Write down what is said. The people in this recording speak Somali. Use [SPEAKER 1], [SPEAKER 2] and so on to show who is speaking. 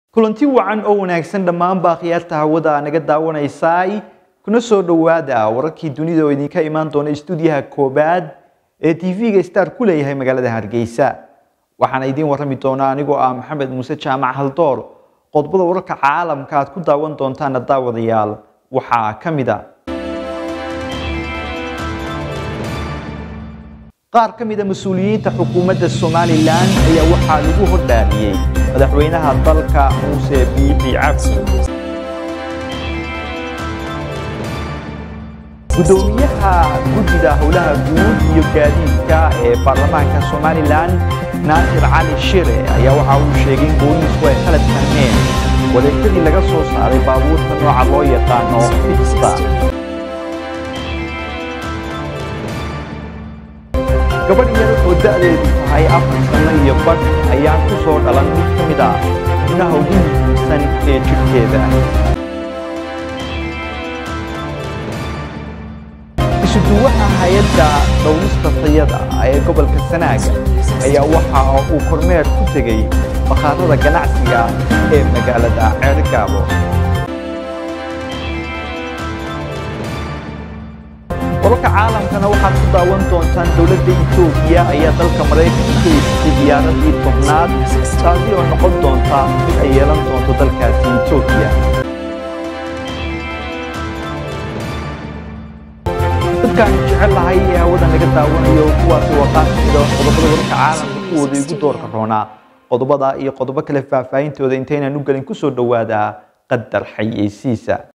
[SPEAKER 1] kulanti wacan oo wanaagsan dhammaan baaqiyaadta hawada naga daawanaysay kuna soo dhawaada wararkii dunida oo idinka imaan doona stuudiyaha koobaad ee TV-ga Star ku leeyahay magaalada Hargeysa waxaan idin warami doonaa anigoo ah Maxamed Muuse Jaamac Haldoor qodobada wararka caalamka aad ku daawan doontaan daawadayaal waxaa kamid ah qaar kamid ah mas'uuliyiinta xukuumadda Somaliland ayaa waxaa lagu hordaariyay madaxweynaha dalka Muuse Biixi Cabdi gudoomiyaha guddiga howlaha guud iyo gaadiidka ee baarlamaanka Somaliland Naasir Cali Shire ayaa waxa uu sheegay in booliisku ay kala fahmeen wareegtadii laga soo saaray baabuurta nooca loo yaqaano Fiesta gabadh yar oo da'deedu tahay 4 sano iyo badh ayaa ku soo dhalan mid ka mid ah xubnaha ugu muhiimsan ee jirkeeda isuduwaha hay'adda dhawrista tayada ee gobolka Sanaag ayaa waxa uu kormeer ku tegay bakhaarada ganacsiga ee magaalada Cerigabo wararka caalamkana waxaad ku daawan doontaan dawladda Itoobiya ayaa dalka Mareykanka ka iibsatay diyaaradii tobnaad taasi oo noqon doonta mid ay yeelan doonto dalkaasi Itoobiya dadkaan jecel lahay ee hawada naga daawanayo kuwaasi waa qaar ka mid ah qodobada wararka caalamka kuwooda igu doorka roona qodobada iyo qodobo kale faahfaahintooda intaynan u galin ku soo dhawaada qadar xayeysiisa